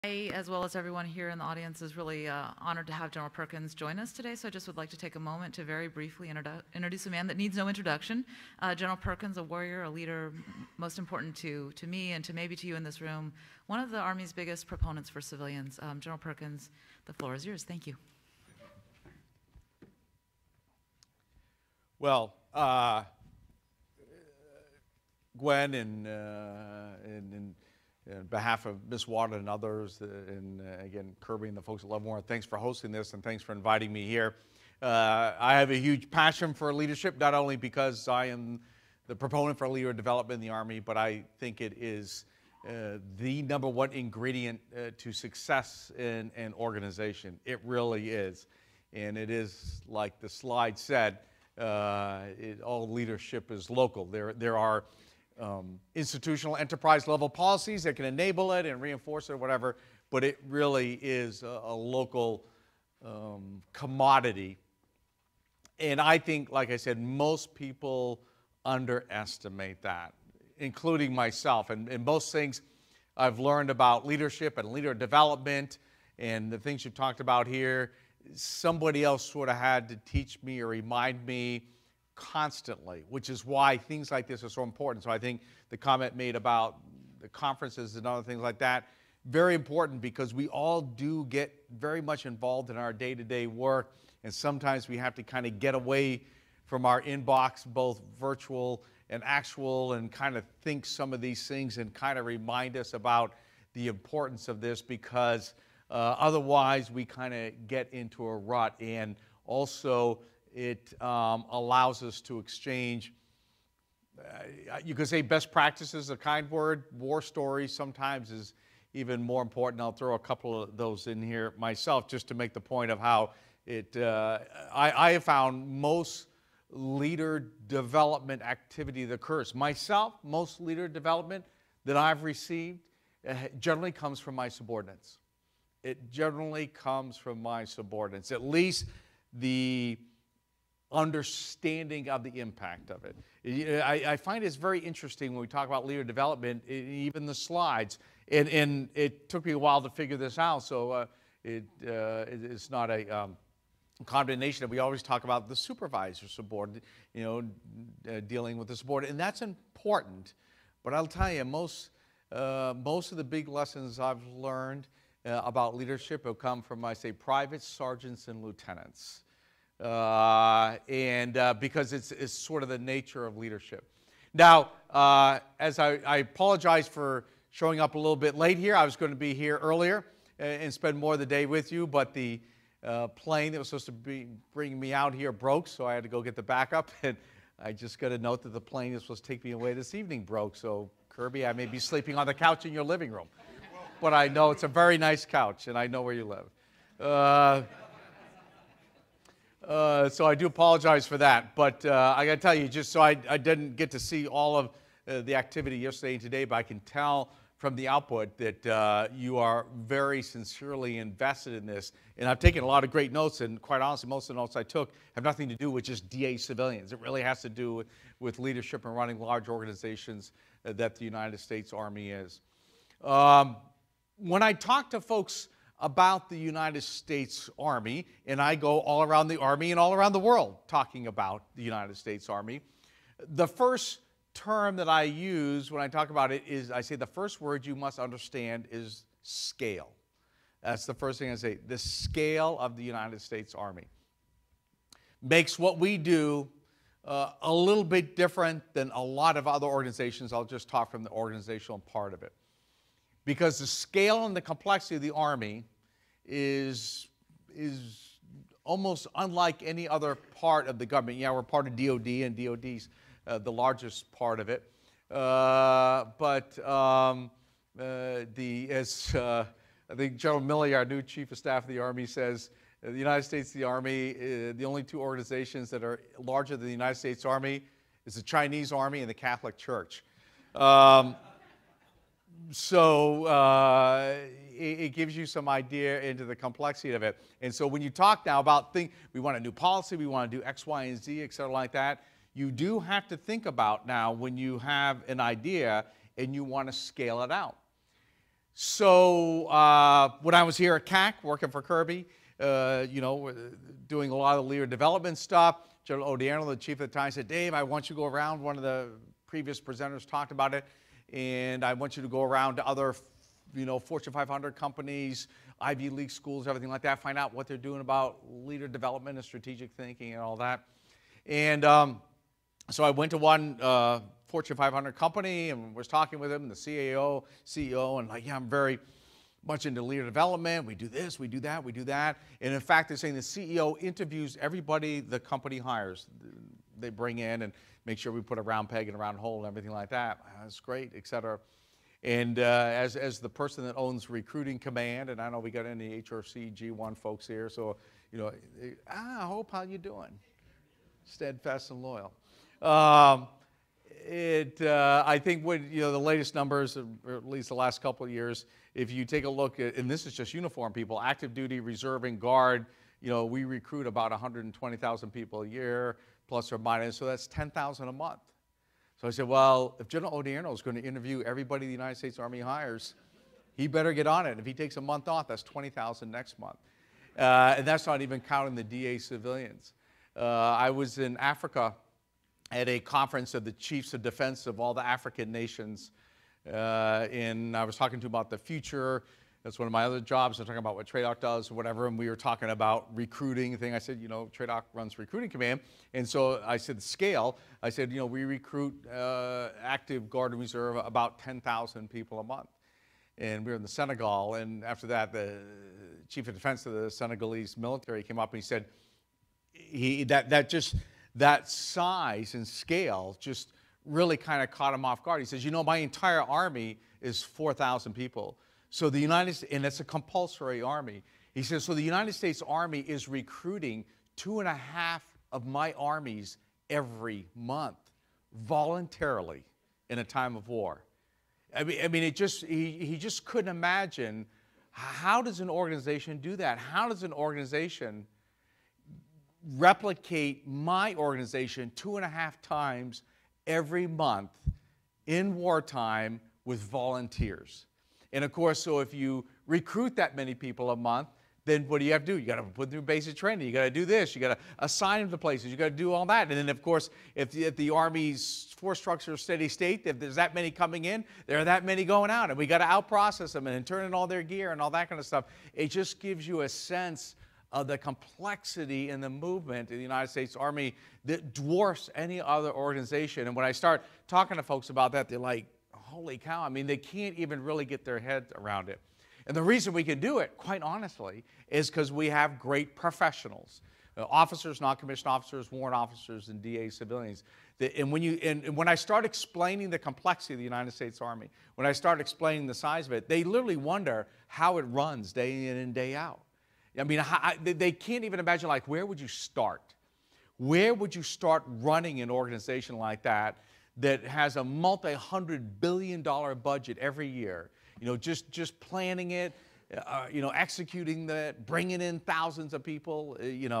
I, as well as everyone here in the audience, is really honored to have General Perkins join us today. So I just would like to take a moment to very briefly introduce a man that needs no introduction. General Perkins, a warrior, a leader, most important to me and to maybe to you in this room, one of the Army's biggest proponents for civilians. General Perkins, the floor is yours. Thank you. Well, Gwen and on behalf of Ms. Water and others, and again, Kirby and the folks at Leavenworth, thanks for hosting this and thanks for inviting me here. I have a huge passion for leadership, not only because I am the proponent for leader development in the Army, but I think it is the #1 ingredient to success in an organization. It really is. And it is, like the slide said, all leadership is local. There are institutional enterprise level policies that can enable it and reinforce it or whatever, but it really is a local commodity. And I think, like I said, most people underestimate that, including myself. And most things I've learned about leadership and leader development and the things you talked about here, somebody else sort of had to teach me or remind me constantly, which is why things like this are so important. So I think the comment made about the conferences and other things like that, very important, because we all do get very much involved in our day-to-day work, and sometimes we have to kind of get away from our inbox, both virtual and actual, and kind of think some of these things and kind of remind us about the importance of this, because otherwise we kind of get into a rut. And also it allows us to exchange, you could say best practices, a kind word. War stories sometimes is even more important. I'll throw a couple of those in here myself just to make the point of how it, I have found most leader development activity that occurs. Myself, most leader development that I've received generally comes from my subordinates. It generally comes from my subordinates, at least the understanding of the impact of it. I find it's very interesting when we talk about leader development, even the slides, and it took me a while to figure this out, so it's not a condemnation. We always talk about the supervisor subordinate, dealing with the subordinate, and that's important. But I'll tell you, most of the big lessons I've learned about leadership have come from, I say, privates, sergeants, and lieutenants. Because it's sort of the nature of leadership. Now, as I apologize for showing up a little bit late here. I was going to be here earlier and spend more of the day with you, but the plane that was supposed to be bringing me out here broke, so I had to go get the backup. And I just got a note that the plane that's supposed to take me away this evening broke. So, Kirby, I may be sleeping on the couch in your living room. But I know it's a very nice couch, and I know where you live. So I do apologize for that. But I got to tell you, just so I didn't get to see all of the activity yesterday and today, but I can tell from the output that you are very sincerely invested in this. And I've taken a lot of great notes, and quite honestly, most of the notes I took have nothing to do with just DA civilians. It really has to do with leadership and running large organizations that the United States Army is. When I talk to folks about the United States Army, and I go all around the Army and all around the world talking about the United States Army, the first term that I use when I talk about it is, I say the first word you must understand is scale. That's the first thing I say. The scale of the United States Army makes what we do a little bit different than a lot of other organizations. I'll just talk from the organizational part of it. Because the scale and the complexity of the Army is almost unlike any other part of the government. Yeah, we're part of DOD, and DOD's the largest part of it. I think General Milley, our new Chief of Staff of the Army, says the United States, the Army, the only two organizations that are larger than the United States Army is the Chinese Army and the Catholic Church. It gives you some idea into the complexity of it. And so when you talk now about we want a new policy, we want to do X, Y, and Z, et cetera, like that, you do have to think about now when you have an idea and you want to scale it out. So when I was here at CAC working for Kirby, doing a lot of leader development stuff, General Odierno, the chief at the time, said, Dave, I want you to go around. One of the previous presenters talked about it, and I want you to go around to other, Fortune 500 companies, Ivy League schools, everything like that, find out what they're doing about leader development and strategic thinking and all that. And so I went to one Fortune 500 company and was talking with him, the CEO, and like, yeah, I'm very much into leader development. We do this, we do that, we do that. And in fact, they're saying the CEO interviews everybody the company hires. They bring in and make sure we put a round peg in a round hole and everything like that. That's great, et cetera. And as the person that owns Recruiting Command, and I know we got any HRC G1 folks here, so, Hope, how you doing? Steadfast and loyal. I think what, the latest numbers, or at least the last couple of years, if you take a look at, and this is just uniform people, active duty, reserve, and guard, we recruit about 120,000 people a year, plus or minus, so that's 10,000 a month. So I said, well, if General Odierno is going to interview everybody the United States Army hires, he better get on it. If he takes a month off, that's 20,000 next month. And that's not even counting the DA civilians. I was in Africa at a conference of the chiefs of defense of all the African nations. And I was talking to them about the future. That's one of my other jobs. I'm talking about what TRADOC does or whatever. And we were talking about recruiting thing. I said, TRADOC runs Recruiting Command. And so I said the scale. I said, we recruit active Guard and Reserve about 10,000 people a month. And we were in the Senegal. And after that, the chief of defense of the Senegalese military came up and he said, that size and scale just really kind of caught him off guard. He says, my entire army is 4,000 people. So the United States, and it's a compulsory army. He says, so the United States Army is recruiting 2.5 of my armies every month, voluntarily, in a time of war. I mean, he just couldn't imagine, how does an organization do that? How does an organization replicate my organization 2.5 times every month in wartime with volunteers? And of course, so if you recruit that many people a month, then what do you have to do? You got to put them through basic training. You got to do this. You got to assign them to places. You got to do all that. And then, of course, if the Army's force structure is steady state, if there's that many coming in, there are that many going out, and we got to outprocess them and turn in all their gear and all that kind of stuff. It just gives you a sense of the complexity in the movement in the United States Army that dwarfs any other organization. And when I start talking to folks about that, they're like, holy cow, I mean, they can't even really get their head around it. And the reason we can do it, quite honestly, is because we have great professionals. Officers, non-commissioned officers, warrant officers, and DA civilians. And when I start explaining the complexity of the United States Army, when I start explaining the size of it, they literally wonder how it runs day in and day out. I mean, they can't even imagine, like, where would you start? Where would you start running an organization like that that has a multi-hundred-billion-dollar budget every year? Just planning it, executing that, bringing in thousands of people,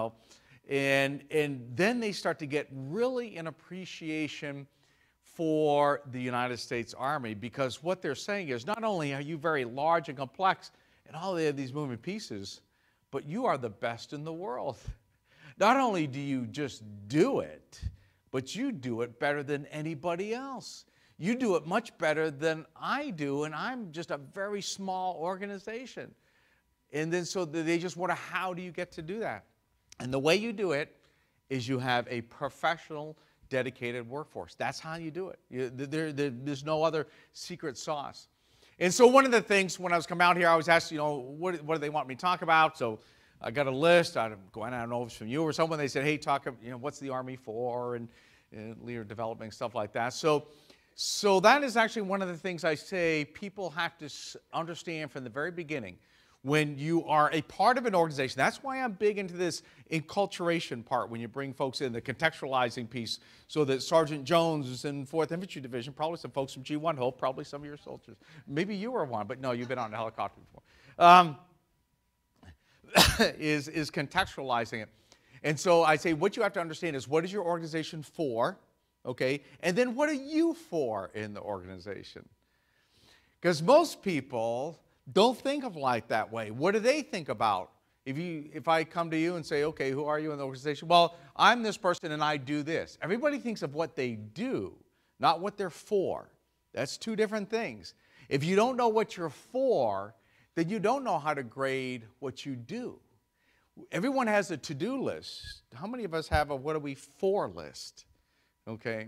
and then they start to get really an appreciation for the United States Army, because what they're saying is, not only are you very large and complex and all they have these moving pieces, but you are the best in the world. Not only do you just do it, but you do it better than anybody else. You do it much better than I do, and I'm just a very small organization. And then so they just wonder, how do you get to do that? And the way you do it is you have a professional, dedicated workforce. That's how you do it. There's no other secret sauce. And so one of the things when I was coming out here, I was asked, what do they want me to talk about? So I got a list. I don't know if it's from you or someone. They said, hey, talk, what's the Army for, and leader development, stuff like that. So that is actually one of the things I say people have to understand from the very beginning. When you are a part of an organization, that's why I'm big into this enculturation part when you bring folks in, the contextualizing piece, so that Sergeant Jones is in 4th Infantry Division, probably some folks from G1 Hope, probably some of your soldiers. Maybe you were one, but no, you've been on a helicopter before. Is contextualizing it. And so I say what you have to understand is, what is your organization for? Okay, and then what are you for in the organization? Because most people don't think of life that way. What do they think about? If I come to you and say, okay, who are you in the organization? Well, I'm this person and I do this. Everybody thinks of what they do, not what they're for. That's two different things. If you don't know what you're for, then you don't know how to grade what you do. Everyone has a to-do list. How many of us have a what are we for list? Okay?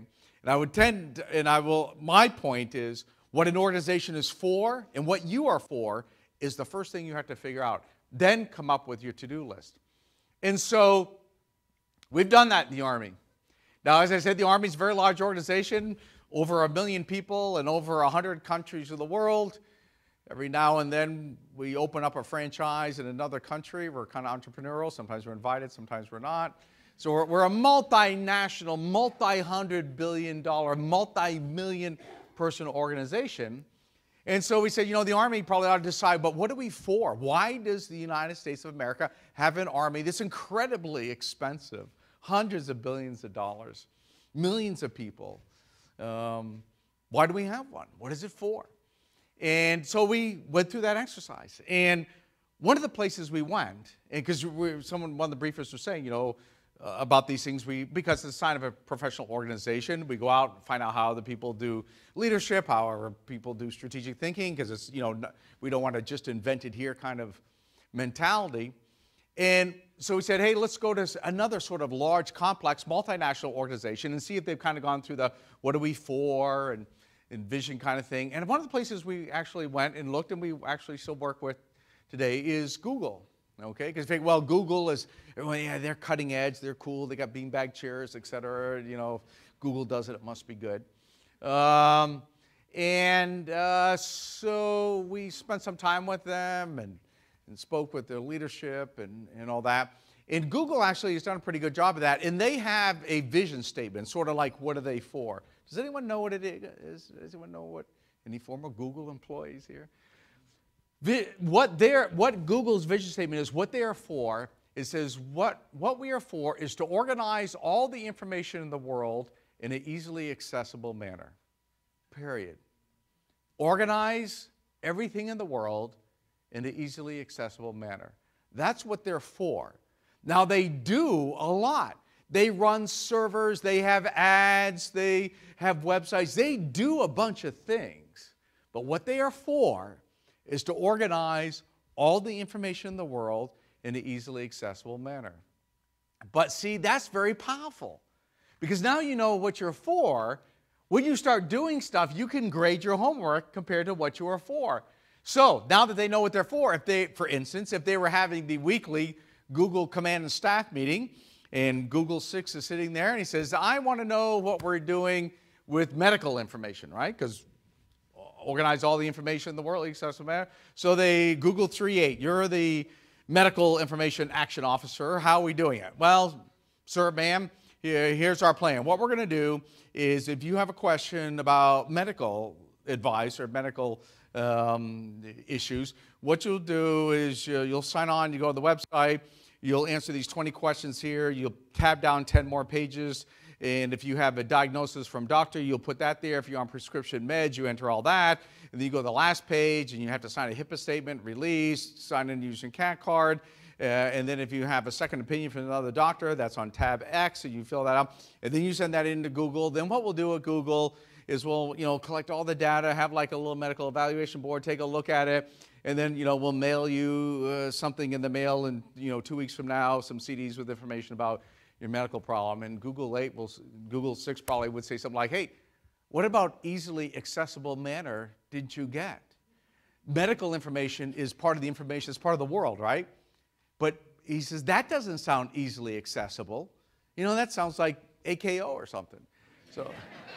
My point is, what an organization is for and what you are for is the first thing you have to figure out. Then come up with your to-do list. And so we've done that in the Army. Now, as I said, the Army is a very large organization, over 1 million people in over 100 countries of the world. Every now and then we open up a franchise in another country. We're kind of entrepreneurial. Sometimes we're invited, sometimes we're not. So we're a multinational, multi-hundred billion dollar, multi-million person organization. And so we said, the Army probably ought to decide, but what are we for? Why does the United States of America have an Army that's incredibly expensive? Hundreds of billions of dollars, millions of people. Why do we have one? What is it for? And so we went through that exercise. And one of the places we went, because one of the briefers was saying, about these things, because it's a sign of a professional organization, we go out and find out how the people do leadership, how people do strategic thinking, because it's, we don't want to just invent it here kind of mentality. And so we said, hey, let's go to another sort of large, complex, multinational organization and see if they've kind of gone through the what are we for and vision kind of thing. And one of the places we actually went and looked and we actually still work with today is Google. Okay, because well, Google is, yeah, they're cutting edge, they're cool, they got beanbag chairs, et cetera. If Google does it, it must be good. So we spent some time with them and spoke with their leadership and all that. And Google actually has done a pretty good job of that. And they have a vision statement, sort of like, what are they for? Does anyone know what it is? Does anyone know what, any former Google employees here? What Google's vision statement is, what they are for, it says what we are for is to organize all the information in the world in an easily accessible manner. Period. Organize everything in the world in an easily accessible manner. That's what they're for. Now, they do a lot. They run servers, they have ads, they have websites, they do a bunch of things. But what they are for is to organize all the information in the world in an easily accessible manner. But see, that's very powerful, because now you know what you're for. When you start doing stuff, you can grade your homework compared to what you are for. So now that they know what they're for instance, if they were having the weekly Google command and staff meeting, and Google 6 is sitting there, and he says, I want to know what we're doing with medical information, right? Because organize all the information in the world, accessible manner. So they Google 3.8, you're the medical information action officer. How are we doing it? Well, sir, ma'am, here's our plan. What we're going to do is, if you have a question about medical advice or medical issues, what you'll do is you'll sign on, you go to the website, you'll answer these 20 questions here, you'll tab down 10 more pages, and if you have a diagnosis from doctor, you'll put that there. If you're on prescription meds, you enter all that. And then you go to the last page, and you have to sign a HIPAA statement, release, sign in using CAT card. And then if you have a second opinion from another doctor, that's on tab X, and you fill that out. And then you send that into Google. Then what we'll do at Google is we'll collect all the data, have like a little medical evaluation board, take a look at it, and then we'll mail you something in the mail, and 2 weeks from now, some CDs with information about your medical problem. And Google 6 probably would say something like, hey, what about easily accessible manner did you get? Medical information is part of the information, it's part of the world, right? But he says, that doesn't sound easily accessible. That sounds like AKO or something. So,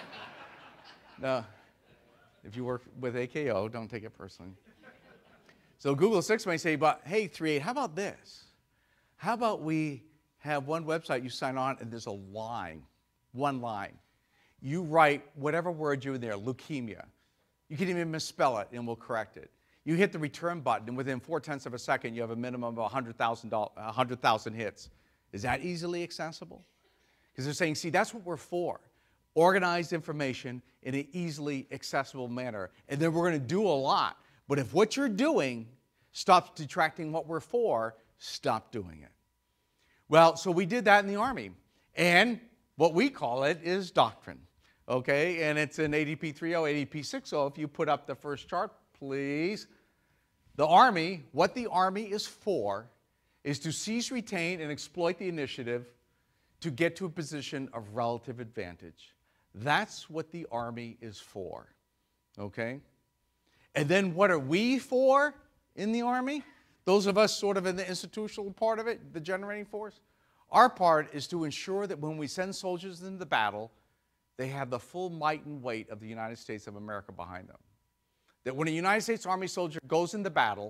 no, if you work with AKO, don't take it personally. So Google 6 may say, but hey, 3.8, how about this? How about we have one website, you sign on, and there's a line, one line. You write whatever word you're in there, leukemia. You can even misspell it, and we'll correct it. You hit the return button, and within 0.4 of a second, you have a minimum of 100,000 hits. Is that easily accessible? Because they're saying, see, that's what we're for. organized information in an easily accessible manner. And then we're going to do a lot. But if what you're doing stops detracting what we're for, stop doing it. Well, so we did that in the Army. And what we call it is doctrine. Okay? And it's in ADP 3.0, ADP 6.0. If you put up the first chart, please. The Army, what the Army is for, is to seize, retain, and exploit the initiative to get to a position of relative advantage. That's what the Army is for. Okay? And then what are we for in the Army? Those of us sort of in the institutional part of it, the generating force. Our part is to ensure that when we send soldiers into battle, they have the full might and weight of the United States of America behind them. That when a United States Army soldier goes into battle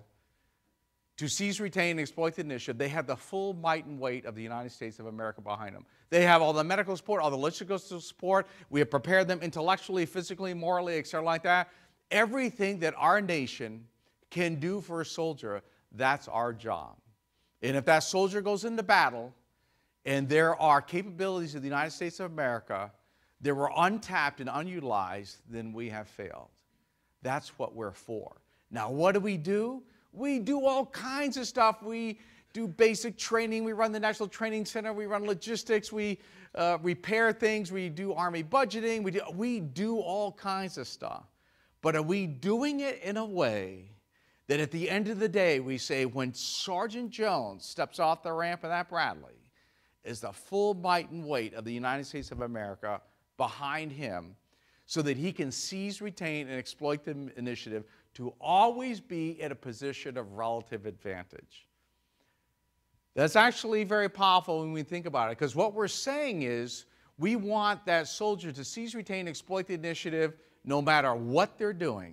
to seize, retain, and exploit the initiative, they have the full might and weight of the United States of America behind them. They have all the medical support, all the logistical support. We have prepared them intellectually, physically, morally, etc. like that. Everything that our nation can do for a soldier, that's our job. And if that soldier goes into battle and there are capabilities of the United States of America that were untapped and unutilized, then we have failed. That's what we're for. Now, what do? We do all kinds of stuff. We do basic training. We run the National Training Center. We run logistics. We repair things. We do Army budgeting. We do all kinds of stuff. But are we doing it in a way that at the end of the day we say when Sergeant Jones steps off the ramp of that Bradley, is the full might and weight of the United States of America behind him so that he can seize, retain, and exploit the initiative to always be at a position of relative advantage? That's actually very powerful when we think about it, because what we're saying is we want that soldier to seize, retain, exploit the initiative no matter what they're doing.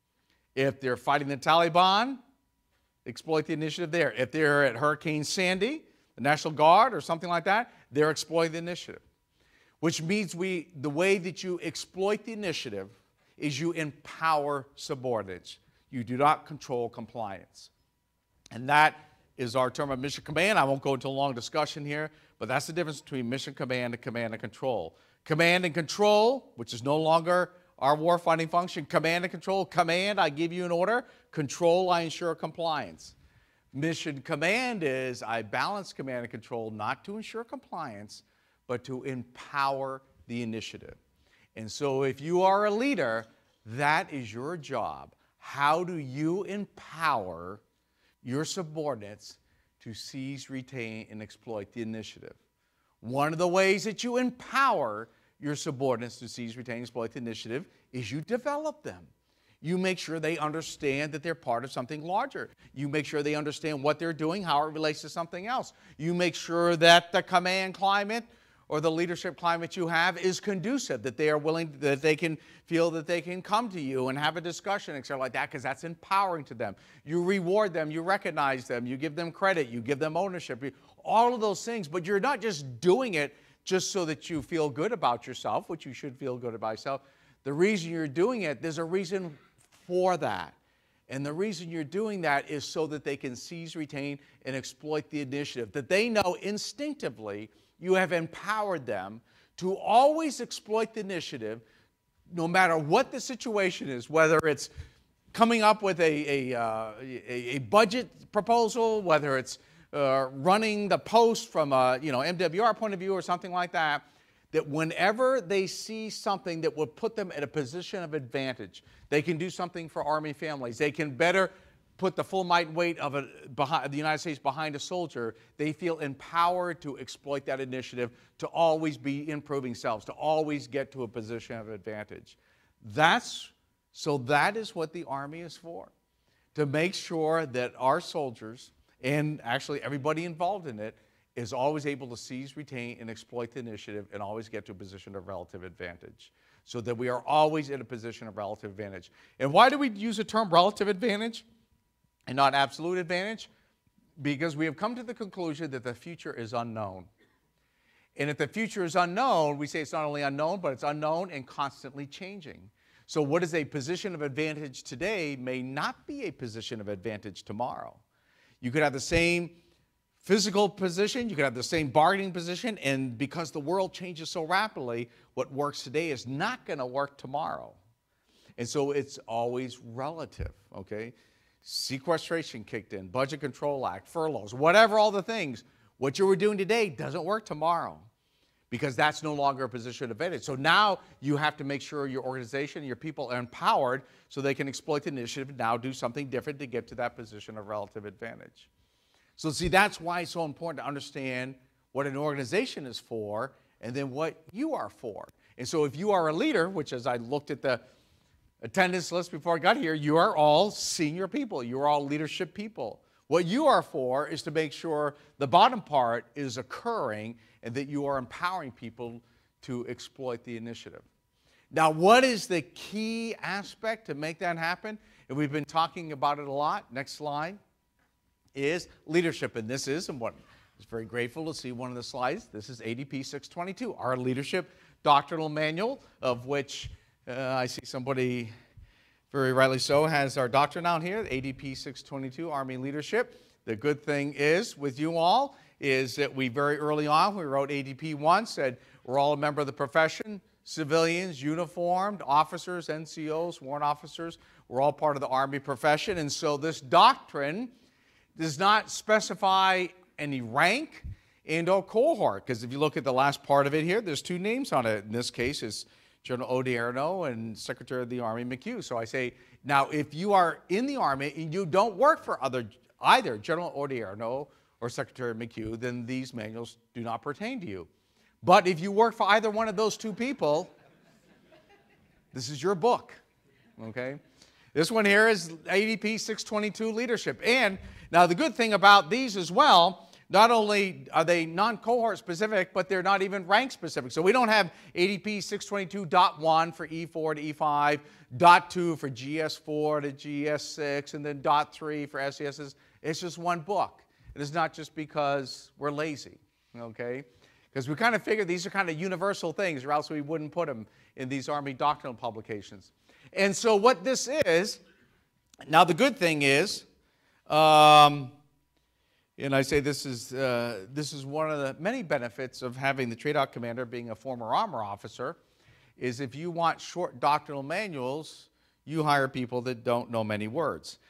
If they're fighting the Taliban, exploit the initiative there. If they're at Hurricane Sandy, the National Guard or something like that, they're exploiting the initiative. Which means the way that you exploit the initiative is you empower subordinates. You do not control compliance. And that is our term of mission command. I won't go into a long discussion here, but that's the difference between mission command and control. Command and control, which is no longer our warfighting function. Command and control. Command, I give you an order. Control, I ensure compliance. Mission command is I balance command and control not to ensure compliance, but to empower the initiative. And so if you are a leader, that is your job. How do you empower your subordinates to seize, retain, and exploit the initiative? One of the ways that you empower your subordinates to seize, retain, and exploit the initiative is you develop them. You make sure they understand that they're part of something larger. You make sure they understand what they're doing, how it relates to something else. You make sure that the command climate or the leadership climate you have is conducive, that they are willing, that they can feel that they can come to you and have a discussion, etc. like that, because that's empowering to them. You reward them, you recognize them, you give them credit, you give them ownership, all of those things, but you're not just doing it just so that you feel good about yourself, which you should feel good about yourself. The reason you're doing it, there's a reason for that. And the reason you're doing that is so that they can seize, retain, and exploit the initiative, that they know instinctively you have empowered them to always exploit the initiative no matter what the situation is, whether it's coming up with a budget proposal, whether it's running the post from a MWR point of view or something like that, that whenever they see something that would put them at a position of advantage, they can do something for Army families, they can better put the full might and weight of the United States behind a soldier, they feel empowered to exploit that initiative, to always be improving selves, to always get to a position of advantage. That is what the Army is for, to make sure that our soldiers, and actually everybody involved in it, is always able to seize, retain, and exploit the initiative and always get to a position of relative advantage, so that we are always in a position of relative advantage. And why do we use the term relative advantage and not absolute advantage? Because we have come to the conclusion that the future is unknown. And if the future is unknown, we say it's not only unknown, but it's unknown and constantly changing. So what is a position of advantage today may not be a position of advantage tomorrow. You could have the same physical position, you can have the same bargaining position, and because the world changes so rapidly, what works today is not going to work tomorrow. And so it's always relative, okay? Sequestration kicked in, Budget Control Act, furloughs, whatever, all the things. What you were doing today doesn't work tomorrow because that's no longer a position of advantage. So now you have to make sure your organization, your people are empowered so they can exploit the initiative and now do something different to get to that position of relative advantage. So see, that's why it's so important to understand what an organization is for and then what you are for. And so if you are a leader, which as I looked at the attendance list before I got here, you are all senior people. You are all leadership people. What you are for is to make sure the bottom part is occurring and that you are empowering people to exploit the initiative. Now, what is the key aspect to make that happen? And we've been talking about it a lot. Next slide is leadership. And this is, and what I was very grateful to see one of the slides, this is ADP 622, our leadership doctrinal manual, of which I see somebody, very rightly so, has our doctrine out here, ADP 622, Army Leadership. The good thing is, with you all, is that we very early on, we wrote ADP 1, said we're all a member of the profession, civilians, uniformed, officers, NCOs, warrant officers, we're all part of the Army profession. And so this doctrine does not specify any rank and or cohort, because if you look at the last part of it here, there's two names on it. In this case, it's General Odierno and Secretary of the Army McHugh. So I say, now if you are in the Army and you don't work for either General Odierno or Secretary McHugh, then these manuals do not pertain to you. But if you work for either one of those two people, this is your book, okay? This one here is ADP 622 Leadership. And now the good thing about these as well, not only are they non-cohort specific, but they're not even rank specific. So we don't have ADP 622.1 for E4 to E5, .2 for GS4 to GS6, and then .3 for SESs. It's just one book. It is not just because we're lazy, okay? Because we kind of figure these are kind of universal things, or else we wouldn't put them in these Army doctrinal publications. And so what this is, now the good thing is, and I say this is one of the many benefits of having the TRADOC commander being a former armor officer, is if you want short doctrinal manuals, you hire people that don't know many words.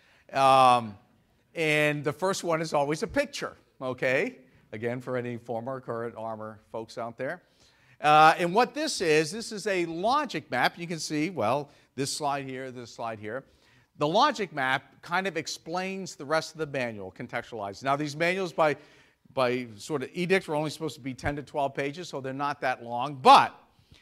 And the first one is always a picture, okay? Again, for any former or current armor folks out there. And what this is a logic map. You can see, well, this slide here, this slide here. The logic map kind of explains the rest of the manual, contextualized. Now, these manuals by sort of edict are only supposed to be 10 to 12 pages, so they're not that long. But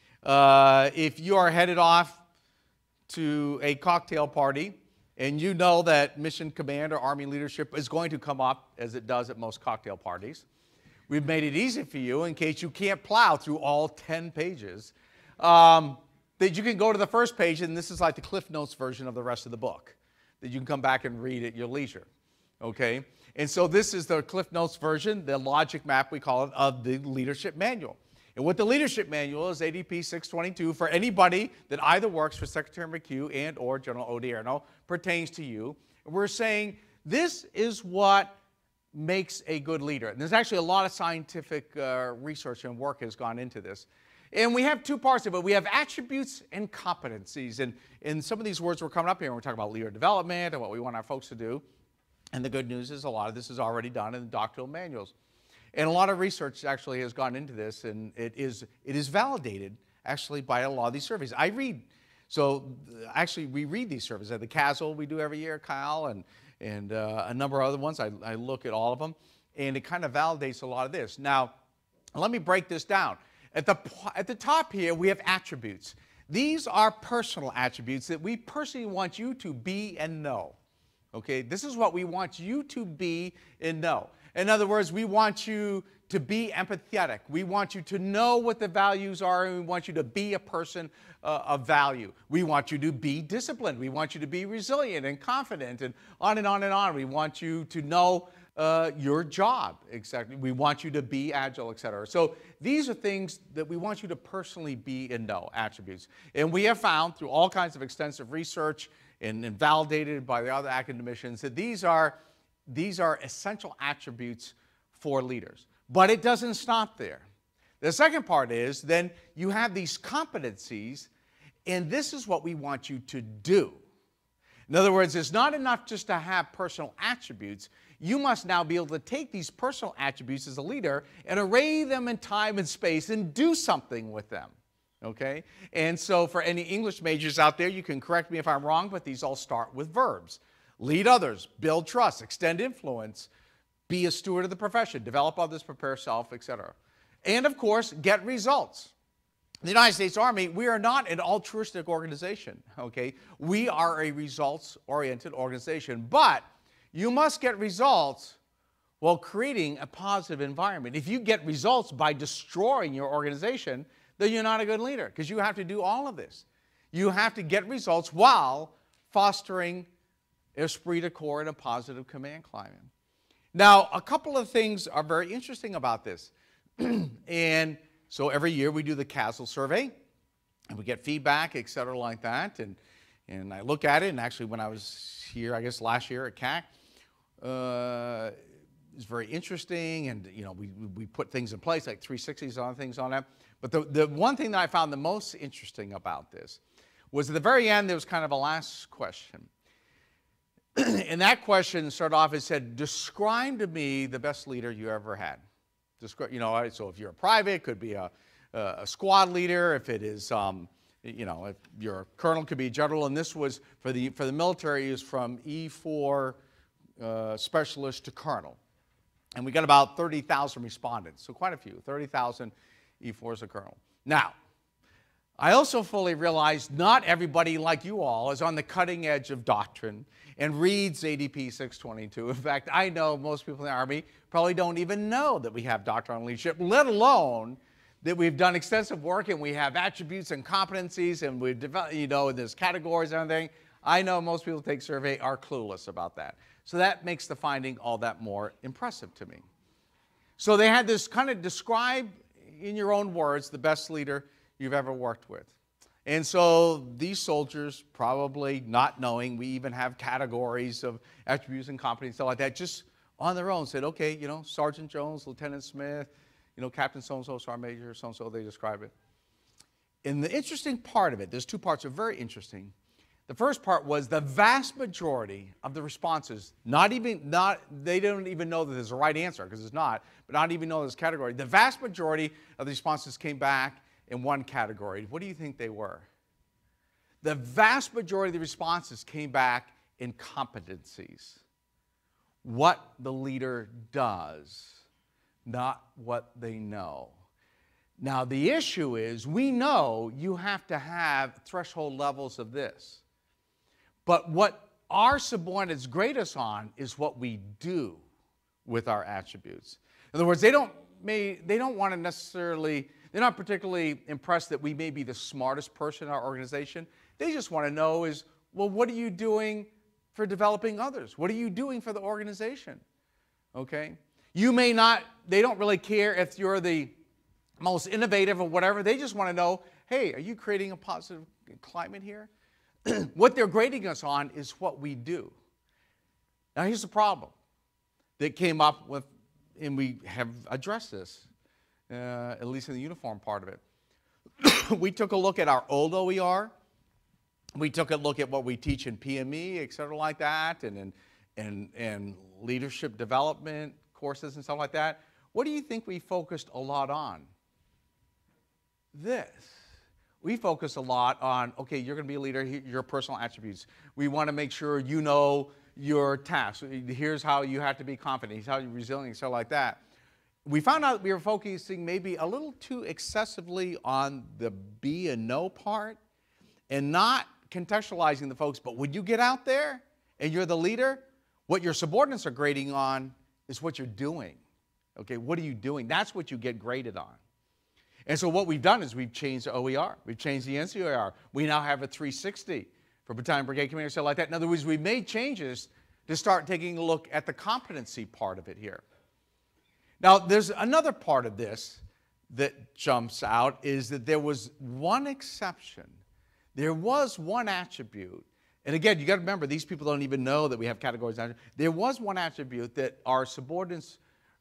if you are headed off to a cocktail party and you know that mission command or Army leadership is going to come up, as it does at most cocktail parties, we've made it easy for you, in case you can't plow through all 10 pages, that you can go to the first page, and this is like the Cliff Notes version of the rest of the book, that you can come back and read at your leisure, okay? And so this is the Cliff Notes version, the logic map, we call it, of the leadership manual. And what the leadership manual is, ADP 622, for anybody that either works for Secretary McHugh and or General Odierno, pertains to you. We're saying this is what makes a good leader. And there's actually a lot of scientific research and work has gone into this. And we have two parts of it. We have attributes and competencies. And some of these words were coming up here when we're talking about leader development and what we want our folks to do. And the good news is a lot of this is already done in the doctrinal manuals. And a lot of research actually has gone into this, and it is validated actually by a lot of these surveys. Actually we read these surveys. At the CASL we do every year, Kyle, and a number of other ones. I look at all of them, and it kind of validates a lot of this. Now, let me break this down. At the top here, we have attributes. These are personal attributes that we personally want you to be and know. Okay, this is what we want you to be and know. In other words, we want you to be empathetic. We want you to know what the values are, and we want you to be a person of value. We want you to be disciplined. We want you to be resilient and confident, and on and on and on. We want you to know your job, exactly. We want you to be agile, etc. So these are things that we want you to personally be and know, attributes. And we have found through all kinds of extensive research and validated by the other academicians that these are essential attributes for leaders. But it doesn't stop there. The second part is then you have these competencies, and this is what we want you to do. In other words, it's not enough just to have personal attributes. You must now be able to take these personal attributes as a leader and array them in time and space and do something with them. Okay? And so for any English majors out there, you can correct me if I'm wrong, but these all start with verbs. Lead others, build trust, extend influence, be a steward of the profession, develop others, prepare self, etc. And of course, get results. The United States Army, we are not an altruistic organization, okay? We are a results-oriented organization, but you must get results while creating a positive environment. If you get results by destroying your organization, then you're not a good leader, because you have to do all of this. You have to get results while fostering esprit de corps and a positive command climate. Now, a couple of things are very interesting about this. And so every year we do the CASL survey, and we get feedback, et cetera, like that. And I look at it, and actually when I was here, I guess last year at CAC, it's very interesting, and you know, we put things in place, like 360s on things on that. But the one thing that I found the most interesting about this was at the very end, there was kind of a last question. And that question started off, it said, describe to me the best leader you ever had. You know, so if you're a private, it could be a squad leader. If it is, you know, if you're a colonel, it could be a general. And this was, for the military, is from E4 specialist to colonel. And we got about 30,000 respondents, so quite a few, 30,000 E4s to colonel. Now, I also fully realize not everybody like you all is on the cutting edge of doctrine and reads ADP 622. In fact, I know most people in the Army probably don't even know that we have doctrine on leadership, let alone that we've done extensive work and we have attributes and competencies and we've developed, you know, there's categories and everything. I know most people who take survey are clueless about that. So that makes the finding all that more impressive to me. So they had this kind of describe in your own words the best leader you've ever worked with. And so these soldiers, probably not knowing we even have categories of attributes and competencies, stuff like that, just on their own said, okay, you know, Sergeant Jones, Lieutenant Smith, you know, Captain so-and-so, Sergeant Major, so-and-so, they describe it. And the interesting part of it, there's two parts that are very interesting. The first part was the vast majority of the responses, they don't even know that there's a right answer, because it's not, but not even know this category. The vast majority of the responses came back in one category. What do you think they were? The vast majority of the responses came back in competencies. What the leader does, not what they know. Now, the issue is, we know you have to have threshold levels of this. But what our subordinates grade us on is what we do with our attributes. In other words, they don't want to necessarily, they're not particularly impressed that we may be the smartest person in our organization. They just want to know is, well, what are you doing for developing others? What are you doing for the organization? Okay? You may not, they don't really care if you're the most innovative or whatever. They just want to know, hey, are you creating a positive climate here? What they're grading us on is what we do. Now, here's the problem that came up with, and we have addressed this, at least in the uniform part of it. We took a look at our old OER. We took a look at what we teach in PME, et cetera, like that, and leadership development courses and stuff like that. What do you think we focused a lot on? This. We focus a lot on, okay, you're going to be a leader, your personal attributes. We want to make sure you know your tasks. Here's how you have to be confident. Here's how you're resilient, stuff like that. We found out we were focusing maybe a little too excessively on the be and know part and not contextualizing the folks. But when you get out there and you're the leader, what your subordinates are grading on is what you're doing. Okay, what are you doing? That's what you get graded on. And so what we've done is we've changed the OER. We've changed the NCOER. We now have a 360 for battalion, brigade, commander, stuff like that. In other words, we've made changes to start taking a look at the competency part of it here. Now, there's another part of this that jumps out is that there was one exception. There was one attribute. And again, you got to remember, these people don't even know that we have categories. There was one attribute that our subordinates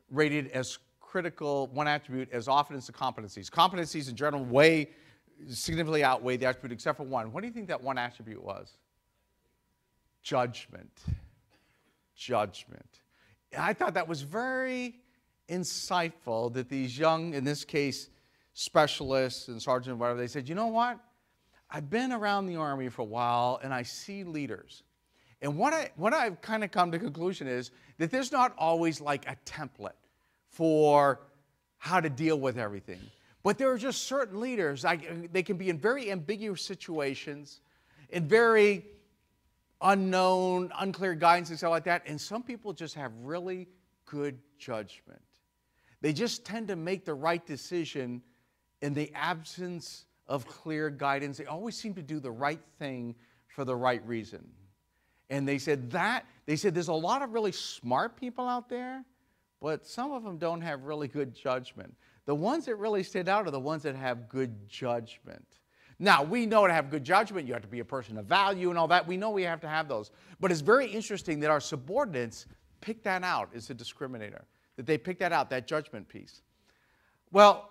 rated as critical, one attribute, as often as the competencies. Competencies in general significantly outweigh the attribute except for one. What do you think that one attribute was? Judgment. Judgment. I thought that was very insightful that these young, in this case, specialists and sergeants, whatever, they said, you know what? I've been around the Army for a while and I see leaders. And what I've kind of come to the conclusion is that there's not always like a template for how to deal with everything. But there are just certain leaders, they can be in very ambiguous situations, in very unknown, unclear guidance and stuff like that. And some people just have really good judgment. They just tend to make the right decision in the absence of clear guidance. They always seem to do the right thing for the right reason. And they said there's a lot of really smart people out there, but some of them don't have really good judgment. The ones that really stand out are the ones that have good judgment. Now, we know to have good judgment, you have to be a person of value and all that. We know we have to have those. But it's very interesting that our subordinates pick that out as a discriminator, that they pick that out, that judgment piece. Well,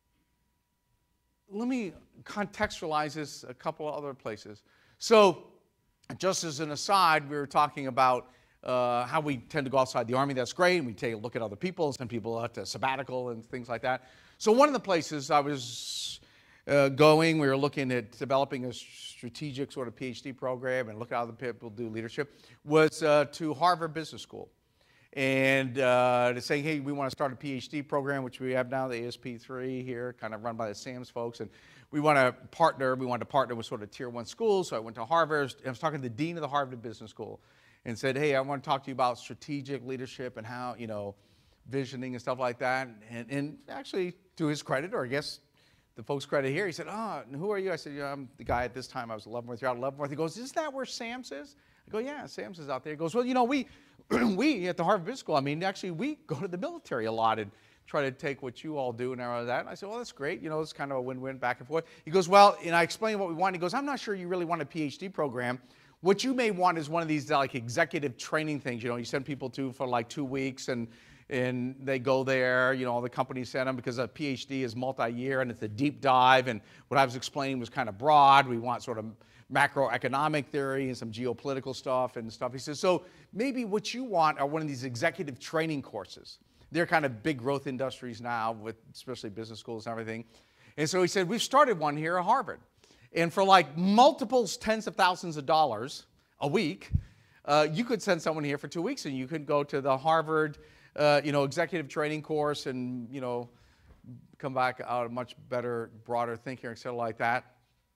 let me contextualize this a couple of other places. So, just as an aside, we were talking about how we tend to go outside the Army. That's great. And we take a look at other people, send people out to sabbatical and things like that. So one of the places I was going, we were looking at developing a strategic sort of PhD program and look at how the people do leadership, was to Harvard Business School. And to say, hey, we want to start a PhD program, which we have now, the ASP3 here, kind of run by the SAMS folks. And we wanted to partner with sort of tier 1 schools. So I went to Harvard. I was talking to the dean of the Harvard Business School and said, hey, I want to talk to you about strategic leadership and how, visioning and stuff like that. And actually, to his credit, or I guess the folks' credit here, he said, who are you? I said, yeah, I'm the guy at this time. I was Leavenworth. You're out of Leavenworth. He goes, isn't that where SAMS is? I go, yeah, SAMS is out there. He goes, well, we at the Harvard Business School, actually, we go to the military a lot and try to take what you all do and all that. And I said, well, that's great. It's kind of a win-win back and forth. He goes, well, and I explained what we want. He goes, I'm not sure you really want a PhD program. What you may want is one of these like executive training things, you send people to for like 2 weeks and they go there, all the companies send them because a PhD is multi-year and it's a deep dive. And what I was explaining was kind of broad. We want sort of macroeconomic theory and some geopolitical stuff and stuff. He says, so maybe what you want are one of these executive training courses. They're kind of big growth industries now, with especially business schools and everything. And so he said, we've started one here at Harvard. And for like multiples, tens of thousands of dollars a week, you could send someone here for 2 weeks and you could go to the Harvard, executive training course and, come back out a much better, broader thinker, et cetera, like that,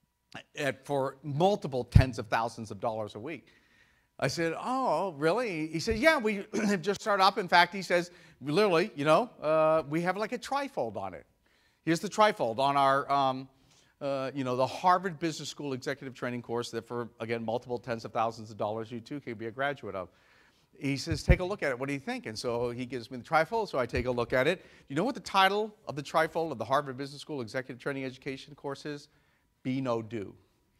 for multiple tens of thousands of dollars a week. I said, oh, really? He said, yeah, we have just started up. In fact, he says, literally, we have like a trifold on it. Here's the trifold on our, the Harvard Business School Executive Training course that for, again, multiple tens of thousands of dollars you too can be a graduate of. He says, take a look at it. What do you think? And so he gives me the trifold, so I take a look at it. You know what the title of the trifold of the Harvard Business School Executive Training Education course is? Be No Do.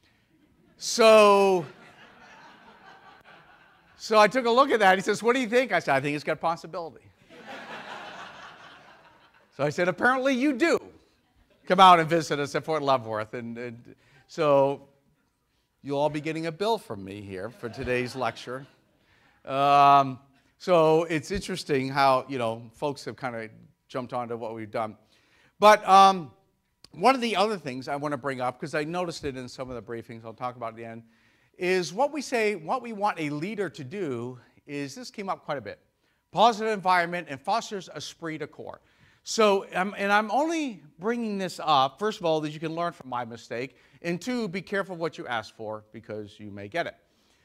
So I took a look at that. He says, what do you think? I said, I think it's got possibility. So I said, apparently you do. Come out and visit us at Fort Leavenworth. And so you'll all be getting a bill from me here for today's lecture. So it's interesting how, folks have kind of jumped onto what we've done. But one of the other things I want to bring up, because I noticed it in some of the briefings, I'll talk about at the end, is what we want a leader to do is, this came up quite a bit, positive environment and fosters esprit de corps. So, and I'm only bringing this up, first of all, that you can learn from my mistake, and two, be careful what you ask for because you may get it.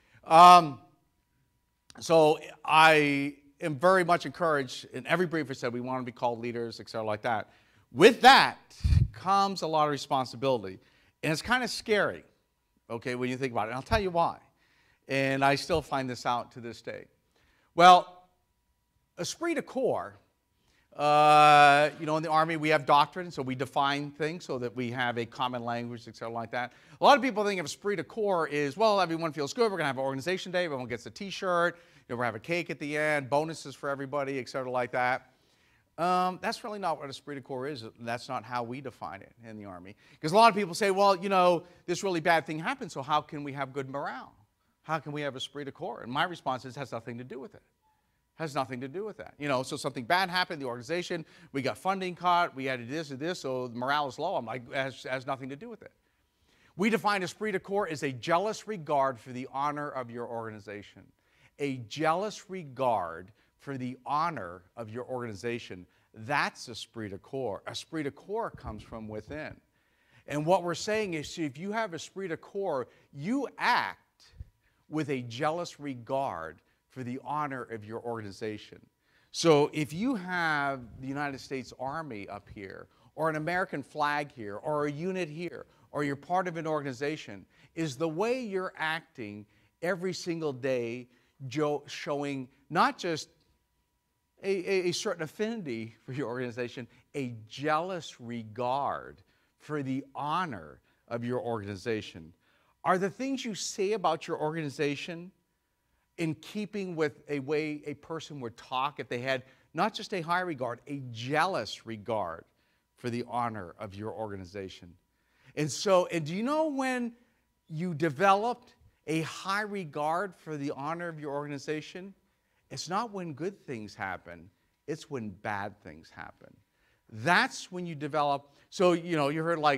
So I am very much encouraged, in every brief I said we want to be called leaders, et cetera, like that. With that comes a lot of responsibility, and it's kind of scary, okay, when you think about it. And I'll tell you why. And I still find this out to this day. Well, esprit de corps, in the Army we have doctrine, so we define things so that we have a common language, et cetera, like that. A lot of people think of esprit de corps is, well, everyone feels good, we're going to have an organization day, everyone gets a t-shirt, we're going to have a cake at the end, bonuses for everybody, et cetera, like that. That's really not what esprit de corps is. That's not how we define it in the Army. Because a lot of people say, well, you know, this really bad thing happened, so how can we have good morale? How can we have esprit de corps? And my response is, it has nothing to do with it. Has nothing to do with that. You know, so something bad happened in the organization, we got funding cut, we had to do this and this, so the morale is low. I'm like, it has nothing to do with it. We define esprit de corps as a jealous regard for the honor of your organization. A jealous regard for the honor of your organization. That's esprit de corps. Esprit de corps comes from within. And what we're saying is, if you have esprit de corps, you act with a jealous regard for the honor of your organization. So if you have the United States Army up here, or an American flag here, or a unit here, or you're part of an organization, is the way you're acting every single day showing not just a certain affinity for your organization, a jealous regard for the honor of your organization. Are the things you say about your organization in keeping with a way a person would talk if they had not just a high regard, a jealous regard for the honor of your organization? And do you know when you developed a high regard for the honor of your organization? It's not when good things happen, it's when bad things happen. That's when you develop. So, you know, you heard like,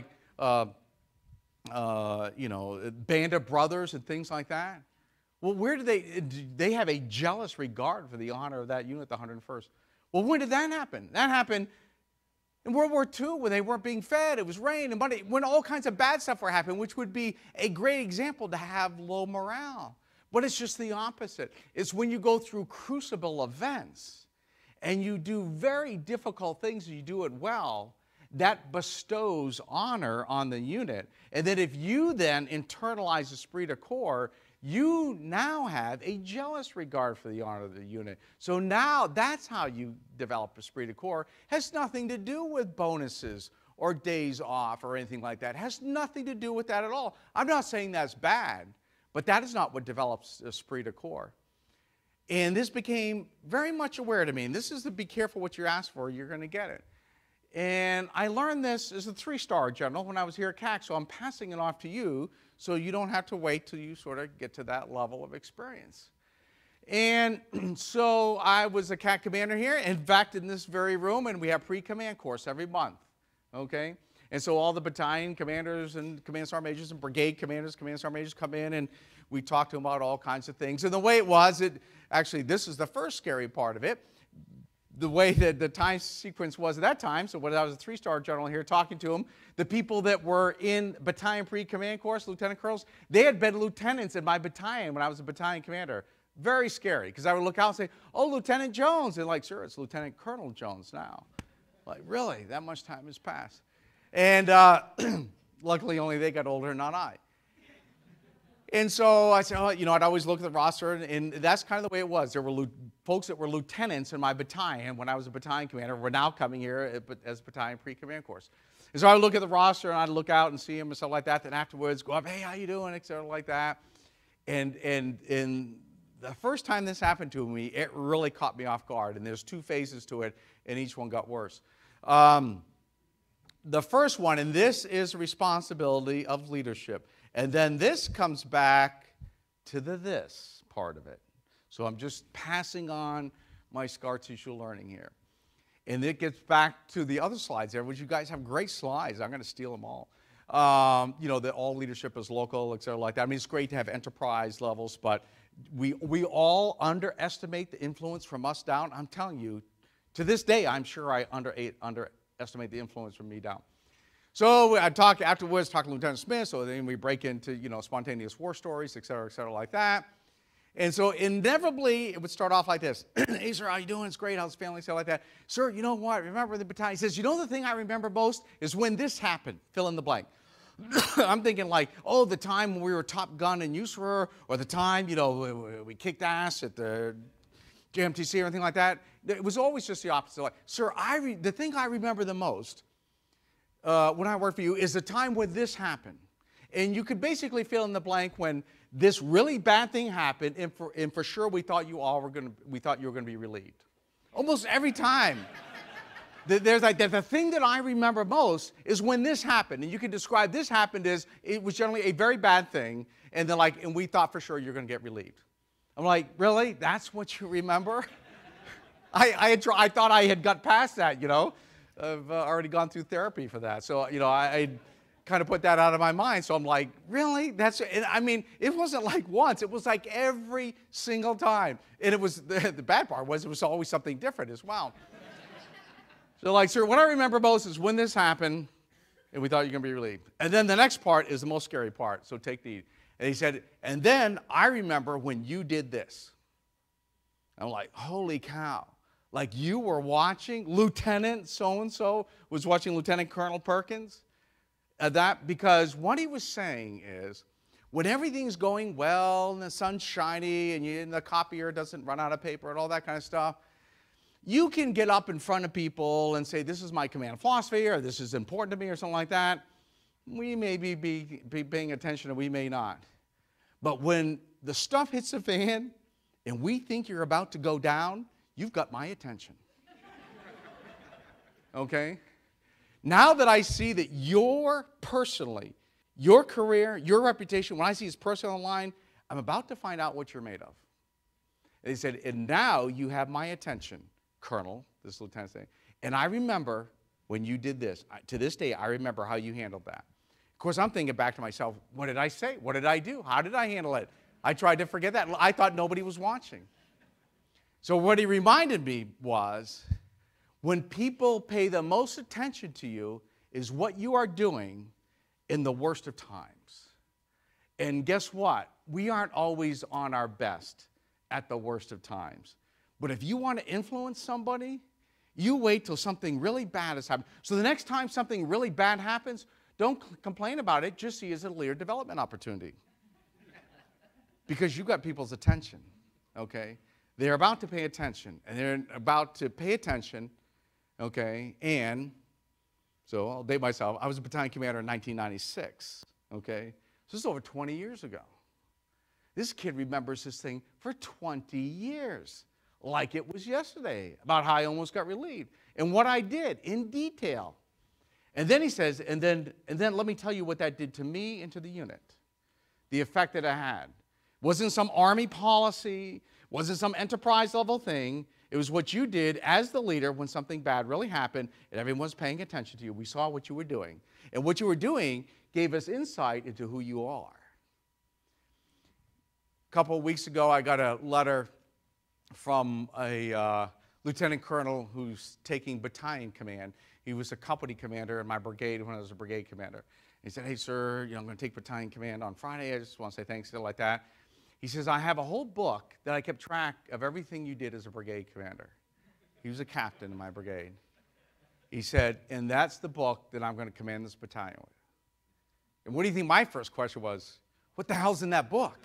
you know, Band of Brothers and things like that. Well, where do they have a jealous regard for the honor of that unit, the 101st. Well, when did that happen? That happened in World War II, when they weren't being fed, it was rain and money, when all kinds of bad stuff were happening, which would be a great example to have low morale. But it's just the opposite. It's when you go through crucible events and you do very difficult things and you do it well, that bestows honor on the unit. And then if you then internalize esprit de corps, you now have a jealous regard for the honor of the unit. So now that's how you develop esprit de corps. It has nothing to do with bonuses or days off or anything like that. It has nothing to do with that at all. I'm not saying that's bad, but that is not what develops esprit de corps. And this became very much aware to me. And this is the be careful what you ask for, you're going to get it. And I learned this as a 3-star general when I was here at CAC, so I'm passing it off to you so you don't have to wait till you sort of get to that level of experience. And so I was a CAC commander here, in fact, in this very room, and we have pre-command course every month, okay? And so all the battalion commanders and command sergeant majors and brigade commanders, command sergeant majors come in, and we talk to them about all kinds of things. And the way it was, actually, this is the first scary part of it. The way that the time sequence was at that time, so when I was a 3-star general here talking to them, the people that were in battalion pre-command course, lieutenant colonels, they had been lieutenants in my battalion when I was a battalion commander. Very scary, because I would look out and say, oh, Lieutenant Jones. And like, sure, it's Lieutenant Colonel Jones now. Like, really? That much time has passed. And luckily, only they got older, not I. And so I said, oh, you know, I'd always look at the roster, and that's kind of the way it was. There were folks that were lieutenants in my battalion when I was a battalion commander were now coming here as battalion pre-command course. And so I would look at the roster, and I'd look out and see them and stuff like that. Then afterwards, go up, hey, how you doing, et cetera, like that. And the first time this happened to me, it really caught me off guard. And there's 2 phases to it, and each one got worse. The first one, and this is the responsibility of leadership. And then this comes back to the this part of it. So I'm just passing on my scar tissue learning here. And it gets back to the other slides there, which you guys have great slides. I'm going to steal them all. You know, that all leadership is local, et cetera, like that. I mean, it's great to have enterprise levels, but we all underestimate the influence from us down. I'm telling you, to this day, I'm sure I underestimate the influence from me down. So I talk afterwards, talk to Lieutenant Smith, so then we break into, you know, spontaneous war stories, et cetera, like that. And so inevitably, it would start off like this. Hey, sir, how you doing? It's great. How's the family? Stuff like that. Sir, you know what? Remember the battalion? He says, you know the thing I remember most is when this happened. Fill in the blank. I'm thinking like, oh, the time when we were top gun in USRA, or the time, you know, we kicked ass at the JMTC or anything like that. It was always just the opposite. Like, sir, the thing I remember the most when I worked for you is the time when this happened. And you could basically fill in the blank when this really bad thing happened, and for sure we thought you were going to be relieved. Almost every time. There's like the thing that I remember most is when this happened, and you can describe this happened as it was generally a very bad thing, and then and we thought for sure you're going to get relieved. I'm like, really? That's what you remember? I thought I had got past that, you know. I've already gone through therapy for that, so you know I kind of put that out of my mind. So I'm like, really? And I mean, it wasn't like once. It was like every single time, and it was the bad part was it was always something different as well. So like, sir, what I remember most is when this happened, and we thought you're going to be relieved. And then the next part is the most scary part, so take the, and he said, and then I remember when you did this. I'm like, holy cow. Like you were watching, Lieutenant so-and-so was watching Lieutenant Colonel Perkins. Because what he was saying is, when everything's going well, and the sun's shiny, and the copier doesn't run out of paper and all that kind of stuff, you can get up in front of people and say, this is my command philosophy, or this is important to me, or something like that. We may be paying attention, and we may not. But when the stuff hits the fan, and we think you're about to go down, you've got my attention. Okay? Now that I see that your career, your reputation, when I see it's personal on the line, I'm about to find out what you're made of. And he said, and now you have my attention, Colonel, this lieutenant saying, and I remember when you did this. To this day, I remember how you handled that. Of course, I'm thinking back to myself, what did I say? What did I do? How did I handle it? I tried to forget that. I thought nobody was watching. So what he reminded me was, when people pay the most attention to you is what you are doing in the worst of times. And guess what? We aren't always on our best at the worst of times. But if you want to influence somebody, you wait till something really bad has happened. So the next time something really bad happens, don't complain about it. Just see it as a leader development opportunity. Because you've got people's attention, okay? They're about to pay attention, and they're about to pay attention, okay? And so I'll date myself. I was a battalion commander in 1996, okay? So this is over 20 years ago. This kid remembers this thing for 20 years, like it was yesterday, about how I almost got relieved and what I did in detail. And then he says, and then let me tell you what that did to me and to the unit, the effect that it had. Wasn't some Army policy, wasn't some enterprise level thing. It was what you did as the leader when something bad really happened and everyone's paying attention to you. We saw what you were doing. And what you were doing gave us insight into who you are. A couple of weeks ago, I got a letter from a lieutenant colonel who's taking battalion command. He was a company commander in my brigade when I was a brigade commander. He said, hey, sir, I'm going to take battalion command on Friday. I just want to say thanks, stuff like that. He says, I have a whole book that I kept track of everything you did as a brigade commander. He was a captain in my brigade. He said, and that's the book that I'm going to command this battalion with. And what do you think my first question was? What the hell's in that book?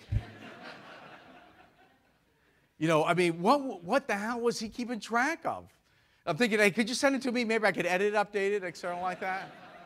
I mean, what the hell was he keeping track of? I'm thinking, hey, could you send it to me? Maybe I could edit it, update it, something like that.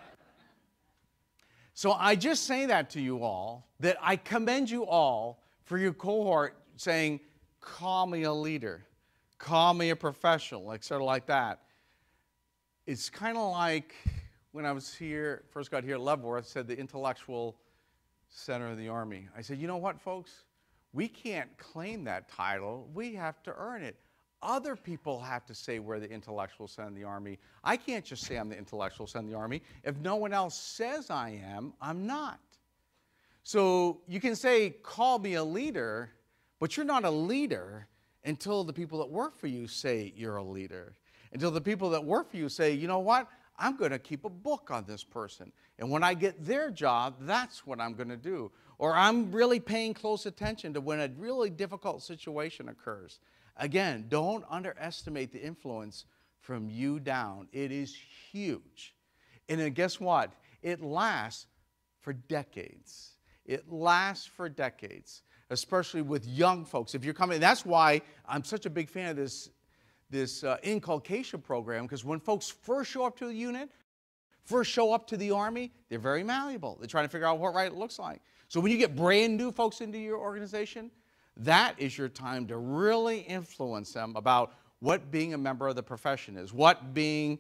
So I just say that to you all, that I commend you all for your cohort saying, call me a leader, call me a professional, sort of like that. It's kind of like when I was here, first got here at Leavenworth, said the intellectual center of the Army. I said, you know what, folks? We can't claim that title. We have to earn it. Other people have to say we're the intellectual center of the Army. I can't just say I'm the intellectual center of the Army. If no one else says I am, I'm not. So you can say, call me a leader, but you're not a leader until the people that work for you say you're a leader. Until the people that work for you say, you know what? I'm going to keep a book on this person. And when I get their job, that's what I'm going to do. Or I'm really paying close attention to when a really difficult situation occurs. Again, don't underestimate the influence from you down. It is huge. And then guess what? It lasts for decades. It lasts for decades, especially with young folks. If you're coming, that's why I'm such a big fan of this inculcation program, because when folks first show up to the unit, first show up to the Army, they're very malleable. They're trying to figure out what right looks like. So when you get brand new folks into your organization, that is your time to really influence them about what being a member of the profession is, what being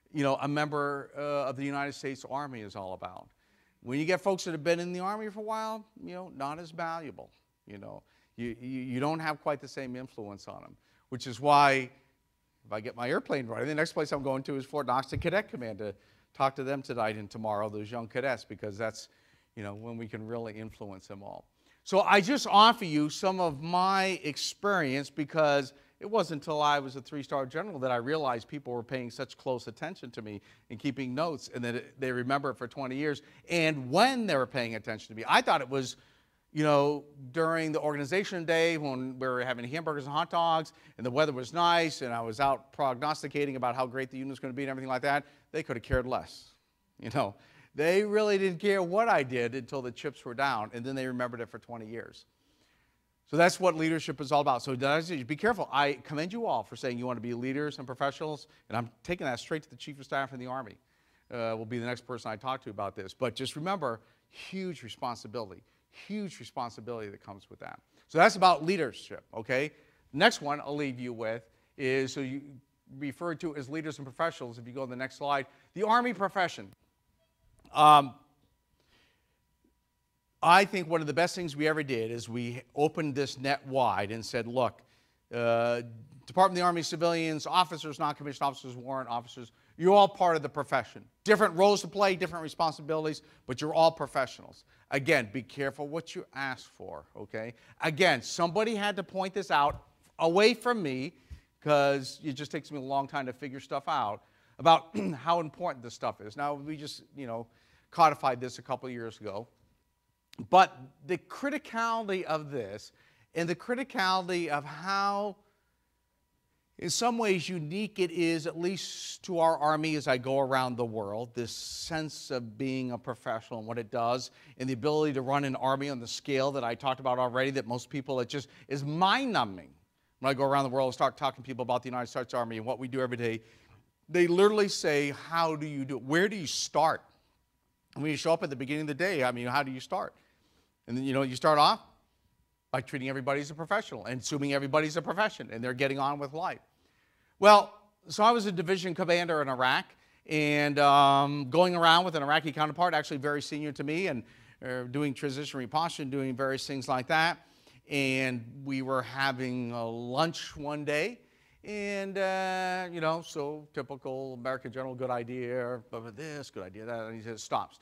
a member of the United States Army is all about. When you get folks that have been in the Army for a while, not as valuable. You don't have quite the same influence on them, which is why if I get my airplane running, the next place I'm going to is Fort Knox to Cadet Command to talk to them tonight and tomorrow, those young cadets, because that's, when we can really influence them all. So I just offer you some of my experience because it wasn't until I was a 3-star general that I realized people were paying such close attention to me and keeping notes, and that they remember it for 20 years. And when they were paying attention to me, I thought it was, during the organization day when we were having hamburgers and hot dogs and the weather was nice and I was out prognosticating about how great the unit was going to be and everything like that, they could have cared less. They really didn't care what I did until the chips were down, and then they remembered it for 20 years. So that's what leadership is all about. So be careful. I commend you all for saying you want to be leaders and professionals, and I'm taking that straight to the Chief of Staff in the Army. Will be the next person I talk to about this. But just remember, huge responsibility that comes with that. So that's about leadership, okay? Next one I'll leave you with is, so you refer to as leaders and professionals, if you go to the next slide, the Army profession. I think one of the best things we ever did is we opened this net wide and said, look, Department of the Army civilians, officers, non-commissioned officers, warrant officers, you're all part of the profession. Different roles to play, different responsibilities, but you're all professionals. Again, be careful what you ask for, okay? Again, somebody had to point this out away from me, because it just takes me a long time to figure stuff out about how important this stuff is. Now, we just, codified this a couple of years ago. But the criticality of this and the criticality of how, in some ways, unique it is, at least to our Army as I go around the world, this sense of being a professional and what it does, and the ability to run an Army on the scale that I talked about already, that most people, it just is mind-numbing. When I go around the world and start talking to people about the United States Army and what we do every day, they literally say, how do you do it? Where do you start? And when you show up at the beginning of the day, how do you start? And then, you start off by treating everybody as a professional and assuming everybody's a profession and they're getting on with life. Well, so I was a division commander in Iraq, and going around with an Iraqi counterpart, actually very senior to me, and doing transition reposture, doing various things like that. And we were having a lunch one day, and, so typical American general, good idea, but this, good idea, that. And he said, stop.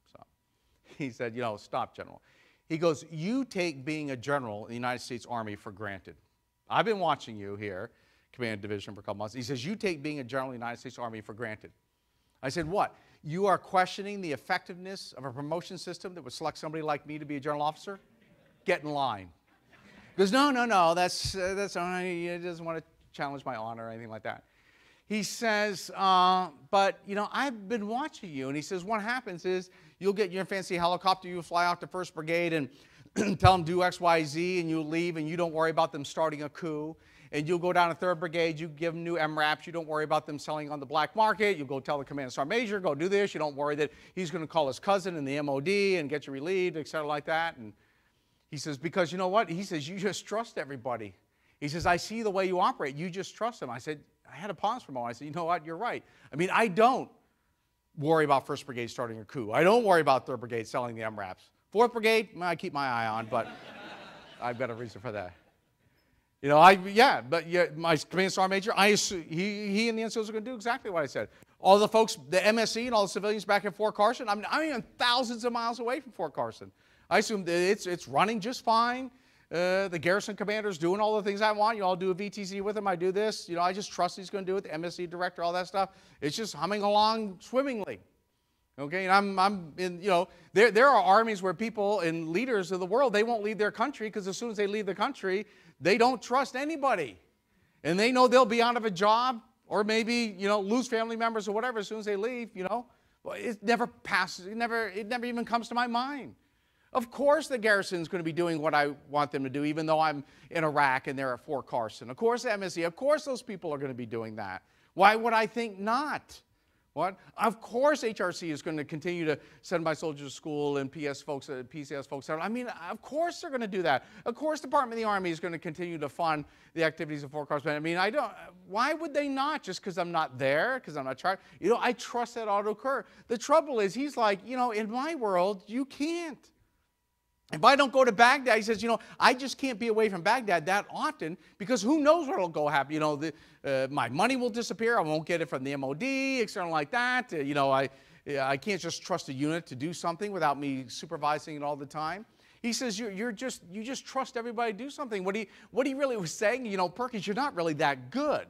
He said, stop, General. He goes, you take being a general in the United States Army for granted. I've been watching you here, Command Division, for a couple months. He says, you take being a general in the United States Army for granted. I said, what? You are questioning the effectiveness of a promotion system that would select somebody like me to be a general officer? Get in line. He goes, no, that's he doesn't want to challenge my honor or anything like that. He says, but, I've been watching you. And he says, what happens is you'll get your fancy helicopter, you fly out to 1st Brigade and tell them do X, Y, Z, and you leave, and you don't worry about them starting a coup. And you'll go down to 3rd Brigade, you give them new MRAPs, you don't worry about them selling on the black market. You go tell the Command Sergeant Major, go do this. You don't worry that he's going to call his cousin in the MOD and get you relieved, et cetera, like that. And he says, because you know what? He says, you just trust everybody. He says, I see the way you operate. You just trust them. I said, I had to pause for a moment. I said, you know what? You're right. I don't worry about 1st Brigade starting a coup. I don't worry about 3rd Brigade selling the MRAPs. 4th Brigade, I keep my eye on, but I've got a reason for that. My Command Sergeant Major, he and the NCOs are going to do exactly what I said. All the folks, the MSE and all the civilians back at Fort Carson, I'm even thousands of miles away from Fort Carson. I assume that it's running just fine. The garrison commander's doing all the things I want. You all do a VTC with him. I do this. I just trust he's going to do it. The MSC director, all that stuff. It's just humming along swimmingly. Okay, and I'm in, there are armies where people and leaders of the world, they won't leave their country because as soon as they leave the country, they don't trust anybody. And they know they'll be out of a job or maybe, lose family members or whatever as soon as they leave, Well, it never passes. It never even comes to my mind. Of course the garrison's going to be doing what I want them to do, even though I'm in Iraq and they're at Fort Carson. Of course the MSC, of course those people are going to be doing that. Why would I think not? What? Of course HRC is going to continue to send my soldiers to school and PCS folks out. I mean, of course they're going to do that. Of course Department of the Army is going to continue to fund the activities of Four Correspondent. I mean, why would they not? Just because I'm not there, because I'm not trying? I trust that ought to occur. The trouble is, he's like, in my world, you can't. If I don't go to Baghdad, he says, I just can't be away from Baghdad that often because who knows what will go happen. My money will disappear. I won't get it from the MOD, external like that. I can't just trust a unit to do something without me supervising it all the time. He says, you just trust everybody to do something. What he really was saying, Perkins, you're not really that good.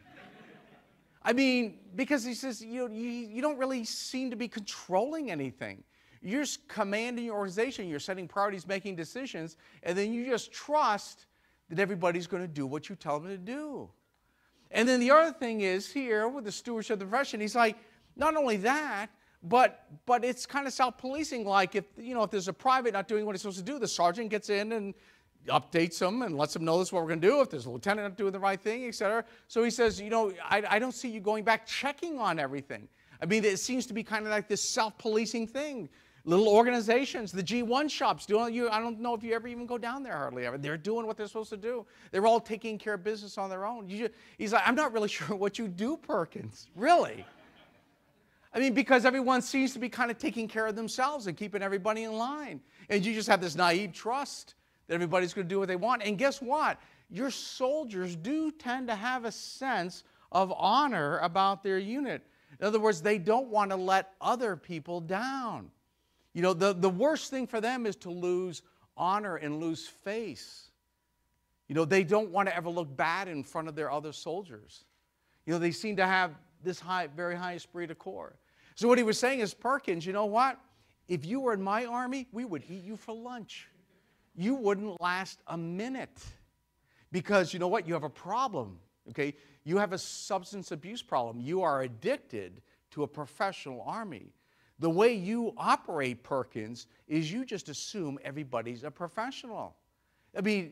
I mean, because he says, you don't really seem to be controlling anything. You're commanding your organization, you're setting priorities, making decisions, and then you just trust that everybody's going to do what you tell them to do. And then the other thing is here with the stewardship of the profession, he's like, not only that, but it's kind of self-policing. Like if there's a private not doing what he's supposed to do, the sergeant gets in and updates them and lets them know this is what we're going to do. If there's a lieutenant not doing the right thing, etc. So he says, I don't see you going back checking on everything. I mean, it seems to be kind of like this self-policing thing. Little organizations, the G1 shops, I don't know if you ever even go down there hardly ever. They're doing what they're supposed to do. They're all taking care of business on their own. He's like, I'm not really sure what you do, Perkins, really. I mean, because everyone seems to be kind of taking care of themselves and keeping everybody in line. And you just have this naive trust that everybody's going to do what they want. And guess what? Your soldiers do tend to have a sense of honor about their unit. In other words, they don't want to let other people down. The worst thing for them is to lose honor and lose face. They don't want to ever look bad in front of their other soldiers. They seem to have this very high esprit de corps. So what he was saying is, Perkins, you know what? If you were in my army, we would eat you for lunch. You wouldn't last a minute. Because you know what? You have a problem, okay? You have a substance abuse problem. You are addicted to a professional army. The way you operate, Perkins, is you just assume everybody's a professional. I mean,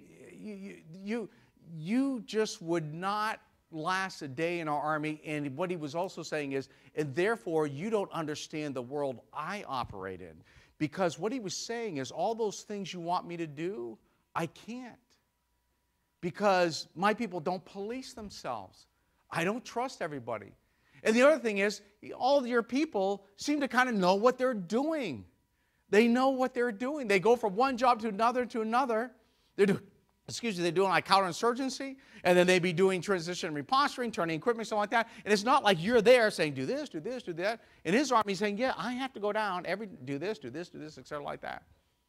you just would not last a day in our army. And what he was also saying is, and therefore you don't understand the world I operate in. Because what he was saying is, all those things you want me to do, I can't. Because my people don't police themselves. I don't trust everybody. And the other thing is, all of your people seem to kind of know what they're doing. They know what they're doing. They go from one job to another to another. They're doing like counterinsurgency, and then they be doing transition and reposturing, turning equipment, something like that. And it's not like you're there saying, do this, do this, do that. And his army saying, yeah, I have to go down, do this, etc., like that.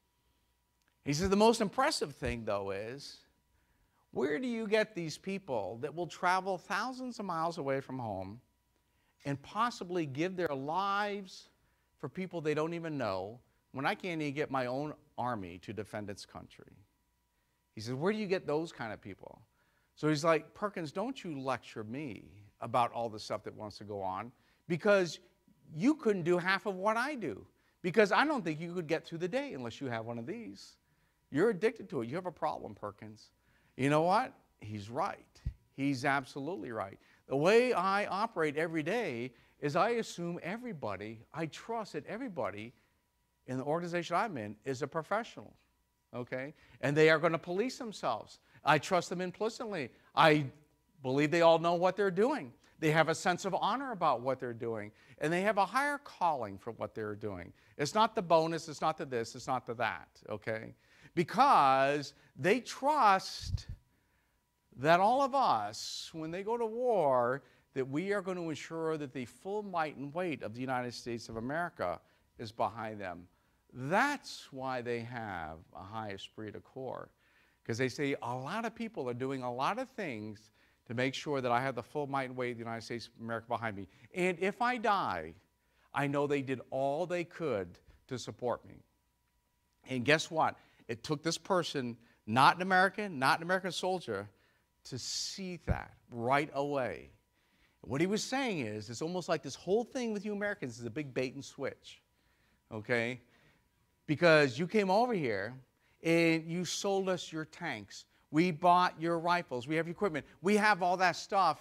He says the most impressive thing, though, is where do you get these people that will travel thousands of miles away from home and possibly give their lives for people they don't even know when I can't even get my own army to defend its country? He says, where do you get those kind of people? So he's like, Perkins, don't you lecture me about all the stuff that wants to go on, because you couldn't do half of what I do, because I don't think you could get through the day unless you have one of these. You're addicted to it. You have a problem, Perkins. You know what? He's right. He's absolutely right. The way I operate every day is I assume everybody, I trust that everybody in the organization I'm in is a professional, okay? And they are going to police themselves. I trust them implicitly. I believe they all know what they're doing. They have a sense of honor about what they're doing. And they have a higher calling for what they're doing. It's not the bonus, it's not the this, it's not the that, okay? Because they trust that all of us, when they go to war, that we are going to ensure that the full might and weight of the United States of America is behind them. That's why they have a high esprit de corps. Because they say a lot of people are doing a lot of things to make sure that I have the full might and weight of the United States of America behind me. And if I die, I know they did all they could to support me. And guess what? It took this person, not an American soldier, to see that right away. What he was saying is, it's almost like this whole thing with you Americans is a big bait and switch, okay? Because you came over here and you sold us your tanks. We bought your rifles. We have your equipment. We have all that stuff,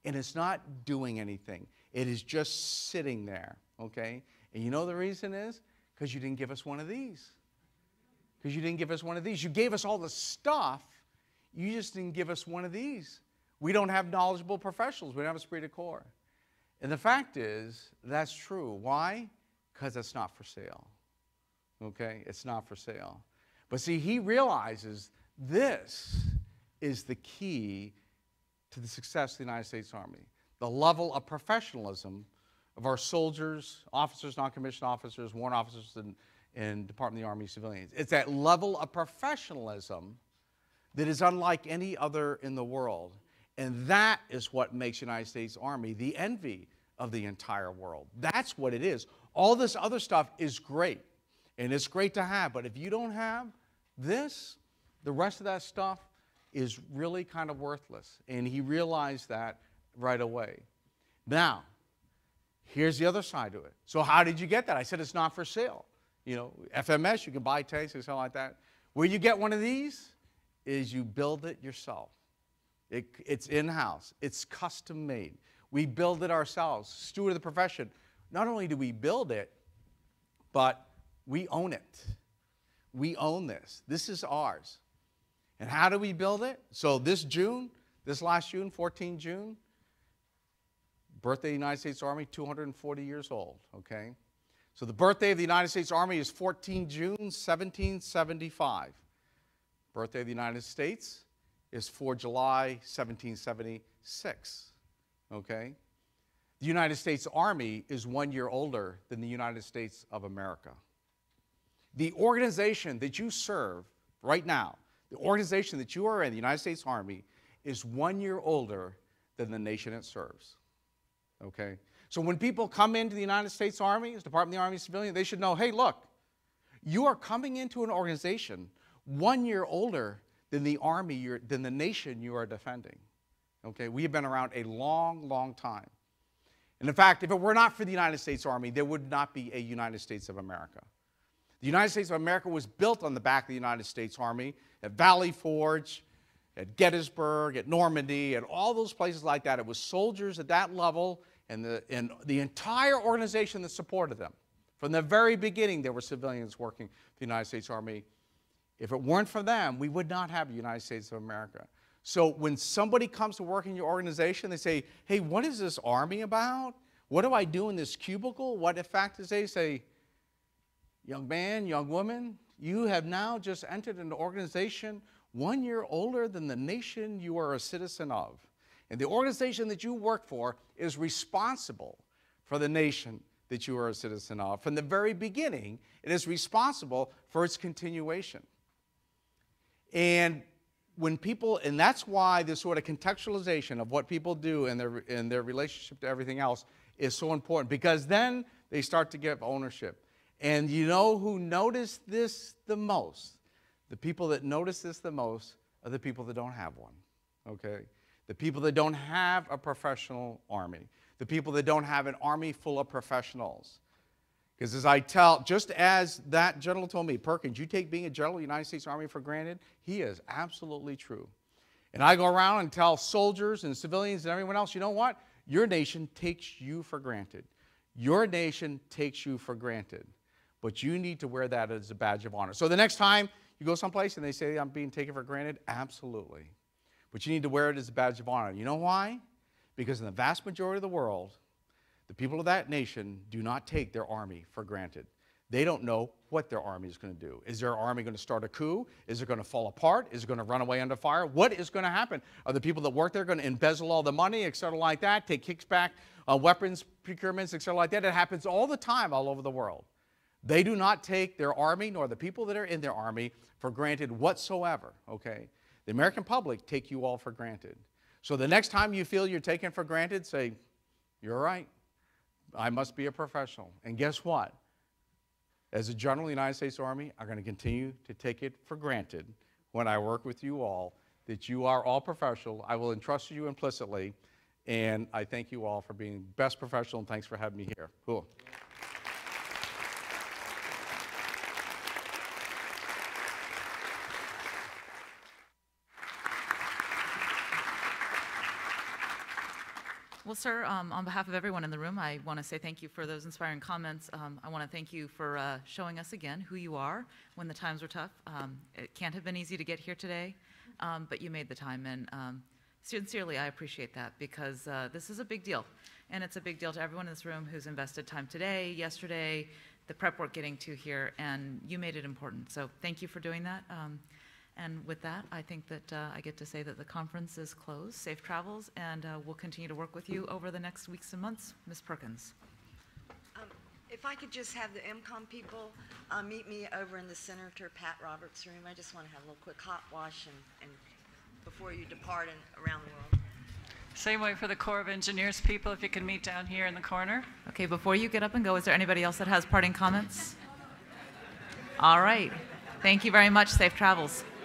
and it's not doing anything. It is just sitting there, okay? And you know the reason is? Because you didn't give us one of these. Because you didn't give us one of these. You gave us all the stuff. You just didn't give us one of these. We don't have knowledgeable professionals. We don't have a esprit de corps. And the fact is, that's true. Why? Because it's not for sale. Okay? It's not for sale. But see, he realizes this is the key to the success of the United States Army. The level of professionalism of our soldiers, officers, non-commissioned officers, warrant officers, and Department of the Army civilians. It's that level of professionalism that is unlike any other in the world. And that is what makes the United States Army the envy of the entire world. That's what it is. All this other stuff is great, and it's great to have, but if you don't have this, the rest of that stuff is really kind of worthless. And he realized that right away. Now, here's the other side to it. So how did you get that? I said it's not for sale. You know, FMS, you can buy tanks and something like that. Where you get one of these is you build it yourself. It's in-house. It's custom made. We build it ourselves. Steward of the profession. Not only do we build it, but we own it. We own this. This is ours. And how do we build it? So this last June, 14 June, birthday of the United States Army, 240 years old, okay? So the birthday of the United States Army is 14 June, 1775. Birthday of the United States is 4 July, 1776, okay? The United States Army is 1 year older than the United States of America. The organization that you serve right now, the organization that you are in, the United States Army, is 1 year older than the nation it serves, okay? So when people come into the United States Army, as Department of the Army civilian, they should know, hey, look, you are coming into an organization 1 year older than the Army, than the nation you are defending, okay? We have been around a long, long time. And in fact, if it were not for the United States Army, there would not be a United States of America. The United States of America was built on the back of the United States Army at Valley Forge, at Gettysburg, at Normandy, and all those places like that. It was soldiers at that level and the entire organization that supported them. From the very beginning, there were civilians working for the United States Army. If it weren't for them, we would not have the United States of America. So when somebody comes to work in your organization, they say, hey, what is this Army about? What do I do in this cubicle? What in fact is they say, young man, young woman, you have now just entered an organization 1 year older than the nation you are a citizen of. And the organization that you work for is responsible for the nation that you are a citizen of. From the very beginning, it is responsible for its continuation. And when people, and that's why this sort of contextualization of what people do in their relationship to everything else is so important, because then they start to give ownership. And you know who noticed this the most? The people that notice this the most are the people that don't have one, okay? The people that don't have a professional army. The people that don't have an army full of professionals. Because as I tell, just as that general told me, Perkins, you take being a general of the United States Army for granted, he is absolutely true. And I go around and tell soldiers and civilians and everyone else, you know what? Your nation takes you for granted. Your nation takes you for granted. But you need to wear that as a badge of honor. So the next time you go someplace and they say I'm being taken for granted, absolutely. But you need to wear it as a badge of honor. You know why? Because in the vast majority of the world, the people of that nation do not take their army for granted. They don't know what their army is going to do. Is their army going to start a coup? Is it going to fall apart? Is it going to run away under fire? What is going to happen? Are the people that work there going to embezzle all the money, et cetera, like that, take kickback, weapons procurements, et cetera, like that? It happens all the time all over the world. They do not take their army, nor the people that are in their army, for granted whatsoever, okay? The American public take you all for granted. So the next time you feel you're taken for granted, say, you're right. I must be a professional. And guess what? As a general of the United States Army, I'm going to continue to take it for granted when I work with you all that you are all professional. I will entrust you implicitly, and I thank you all for being best professional, and thanks for having me here. Cool. Well, sir, on behalf of everyone in the room, I want to say thank you for those inspiring comments. I want to thank you for showing us again who you are when the times were tough. It can't have been easy to get here today, but you made the time, and sincerely, I appreciate that because this is a big deal, and it's a big deal to everyone in this room who's invested time today, yesterday, the prep work getting to here, and you made it important. So thank you for doing that. And with that, I think that I get to say that the conference is closed. Safe travels, and we'll continue to work with you over the next weeks and months. Ms. Perkins. If I could just have the MCOM people meet me over in the Senator Pat Roberts room. I just want to have a little quick hot wash and before you depart and around the world. Same way for the Corps of Engineers people, if you can meet down here in the corner. Okay, before you get up and go, is there anybody else that has parting comments? All right. Thank you very much. Safe travels.